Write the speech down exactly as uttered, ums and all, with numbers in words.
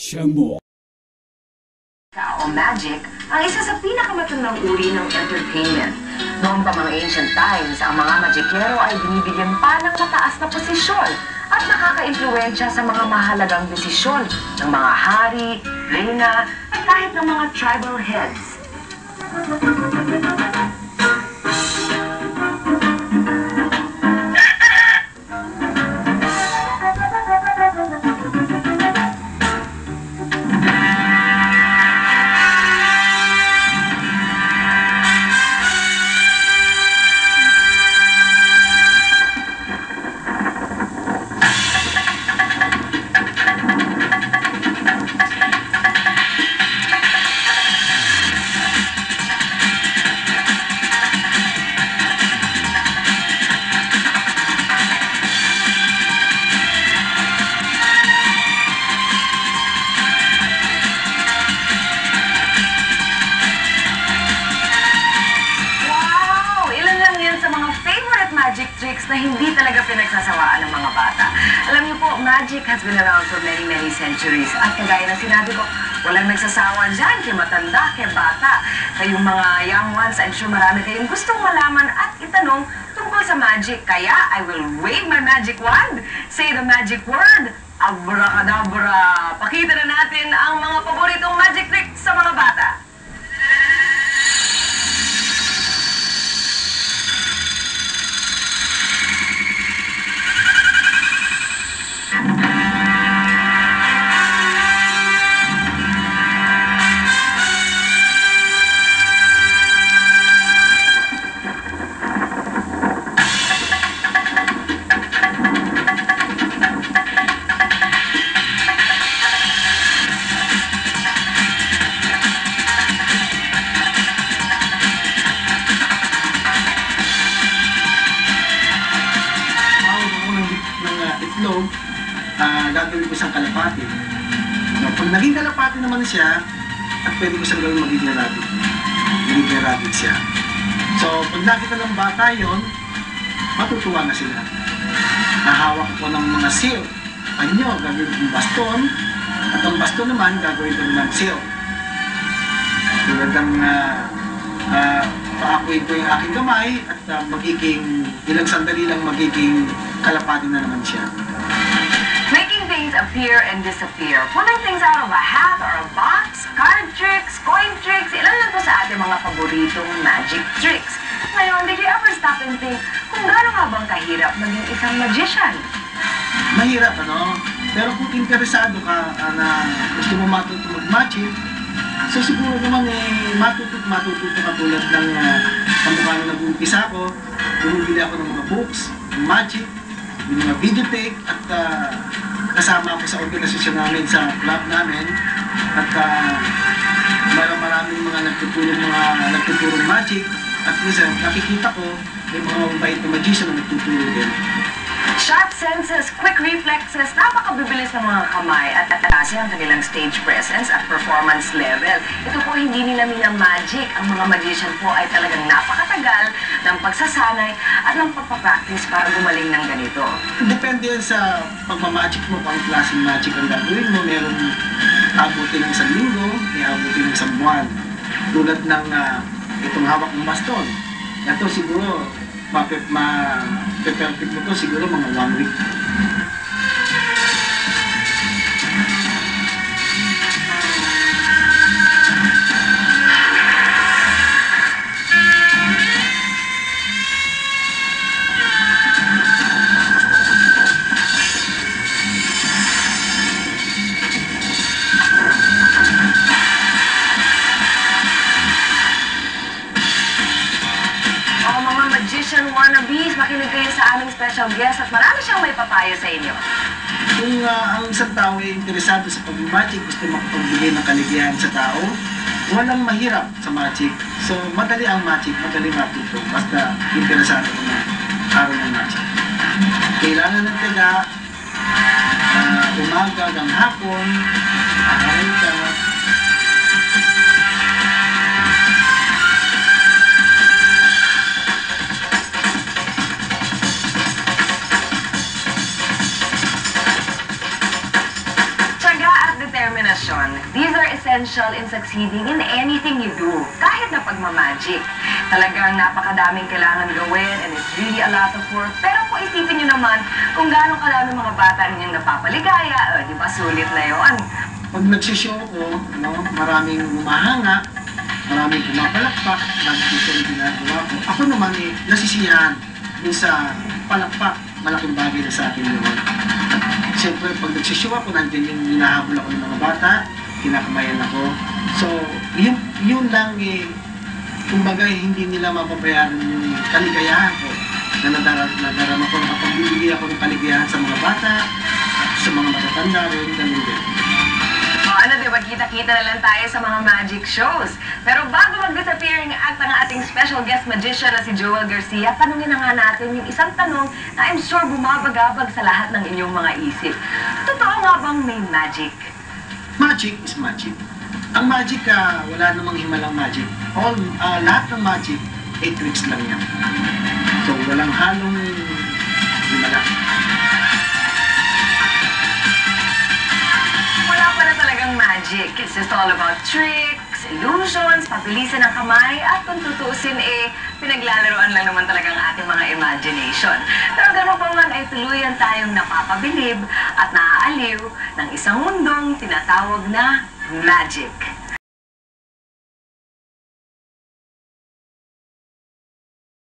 Siamo. O magic ang isa sa pinakamatandang uri ng entertainment. Noong pa mga ancient times, ang mga magikero ay binibigyan pa ng mataas na posisyon at nakaka-impluwensya sa mga mahalagang desisyon ng mga hari, reyna, at kahit ng mga tribal heads. Magic tricks na hindi talaga pinagsasawaan ng mga bata. Alam niyo po, magic has been around for many, many centuries. At kagaya ng sinabi ko, walang nagsasawa dyan, kay matanda, kay bata. Kayong mga young ones, I'm sure marami kayong gustong malaman at itanong tungkol sa magic. Kaya, I will wave my magic wand. Say the magic word, abracadabra. Pakita na natin ang mga paboritong magic tricks sa mga bata. Uh, gagawin ko isang kalapati. No, pag naging kalapati naman siya, at pwede ko siyang gawin magiging rabbit. Magiging rabbit siya. So, pag nakita ng bata yon, matutuwa na sila. Nahawak ko ng mga seal. Panyo, gagawin kong baston. At ang baston naman, gagawin ko ng seal. Tulad ng uh, uh, paakuin ko yung aking kamay at uh, magiging, ilang sandali lang magiging kalapati na naman siya. Making things appear and disappear. Pulling things out of a hat or a box, card tricks, coin tricks, ilan lang to sa ating mga paboritong magic tricks. Ngayon, did you ever stop and think kung gaano nga bang kahirap maging isang magician? Mahirap, ano? Pero kung interesado ka uh, na gusto mo matuto mag-magic, so siguro naman eh, matuto matututo ka tulad ng uh, kamukha na nag-uumpisa ako, bumibili ako ng mga books, ng magic, yung mga videotape at uh, kasama ako sa organisasyon namin sa club namin at uh, marami maraming mga nagtutulong mga nagtutulong magic at minsan nakikita ko may mga mabait na magician na nagtutulong din. Sharp senses, quick reflexes, napakabibilis ng mga kamay at atasi ang kanilang stage presence at performance level. Ito po hindi nila minamagic. Ang mga magician po ay talagang napakatagal ng pagsasanay at ng pagpapractice para gumaling ng ganito. Depende yan sa pagmamagic mo, kung klaseng magic ang gagawin mo. Merong abutin ng isang linggo, may abutin ng isang buwan. Tulad ng uh, itong hawak ng baston. Ito siguro, ma-perfect mo to siguro mga one week. Magician wannabes, makinig kayo sa aming special guest at marami siyang may papayo sa inyo. Kung uh, ang isang tao ay interesado sa pag-magic, gusto makapagbigay ng kaligayahan sa tao, walang mahirap sa magic. So, madali ang magic, madali matuto, basta interesado ko na araw ng magic. Kailangan ng tiga, uh, umaga hanggang hapon, araw ka, essential in succeeding in anything you do, kahit na pagmamagic. Talagang napakadaming kailangan gawin and it's really a lot of work. Pero kung isipin nyo naman kung gaano kadaming mga bata ninyong napapaligaya, oh, di ba sulit na yun? Pag nagsishow ko, no, maraming humahanga, maraming pumapalakpak, nakikita yung ginagawa ko. Ako naman eh, nasisiyahan dun sa palakpak, malaking bagay na sa akin yun. Siyempre, pag nagsishow ako, nandiyan yung hinahabol ako ng mga bata, kinakamayan ako. So, yun, yun lang eh, kumbaga hindi nila mapapayaran yung kaligayahan ko na nadara- nadarama ko, nakapagbibigay ako ng kaligayahan sa mga bata, sa mga matatanda rin, ganun din. O ano, di ba, kita-kita na lang tayo sa mga magic shows. Pero bago mag-disappearing act ang ating special guest magician na si Joel Garcia, tanungin na nga natin yung isang tanong na I'm sure bumabagabag sa lahat ng inyong mga isip. Totoo nga bang may magic? Magic is magic. Ang magic, ah, wala namang himalang magic. All, ah, lahat ng magic, eight tricks lang yan. So, walang halong himala. Wala pala talagang magic. It's just all about tricks, illusions, pabilisan ng kamay, at kung tutuusin eh, pinaglalaroan lang naman talaga ang ating mga imagination. Pero gano'n pa man ay tuluyan tayong napapabilib at naaaliw ng isang mundong tinatawag na magic.